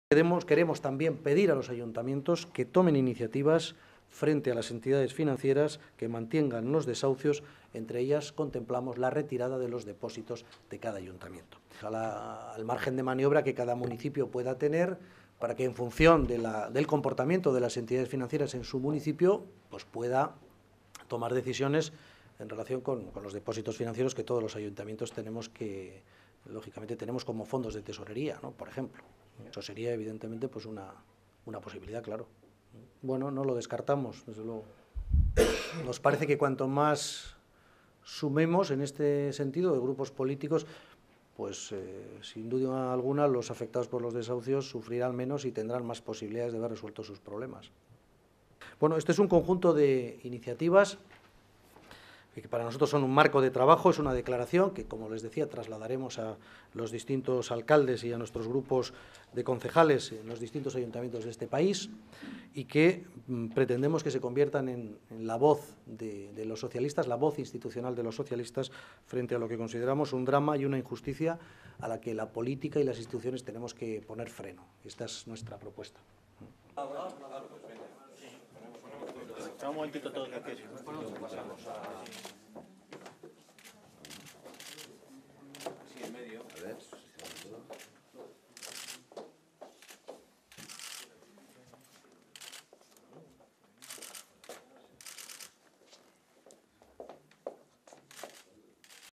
Queremos también pedir a los ayuntamientos que tomen iniciativas frente a las entidades financieras que mantengan los desahucios. Entre ellas contemplamos la retirada de los depósitos de cada ayuntamiento, al margen de maniobra que cada municipio pueda tener, para que en función del comportamiento de las entidades financieras en su municipio, pues pueda tomar decisiones en relación con los depósitos financieros que todos los ayuntamientos tenemos lógicamente tenemos como fondos de tesorería, ¿no? Por ejemplo. Eso sería, evidentemente, pues una posibilidad, claro. Bueno, no lo descartamos, desde luego. Nos parece que cuanto más sumemos en este sentido de grupos políticos, pues sin duda alguna los afectados por los desahucios sufrirán menos y tendrán más posibilidades de ver resueltos sus problemas. Bueno, este es un conjunto de iniciativas que para nosotros son un marco de trabajo, es una declaración que, como les decía, trasladaremos a los distintos alcaldes y a nuestros grupos de concejales en los distintos ayuntamientos de este país, y que pretendemos que se conviertan en la voz de los socialistas, la voz institucional de los socialistas frente a lo que consideramos un drama y una injusticia a la que la política y las instituciones tenemos que poner freno. Esta es nuestra propuesta. Un momentito todos aquí.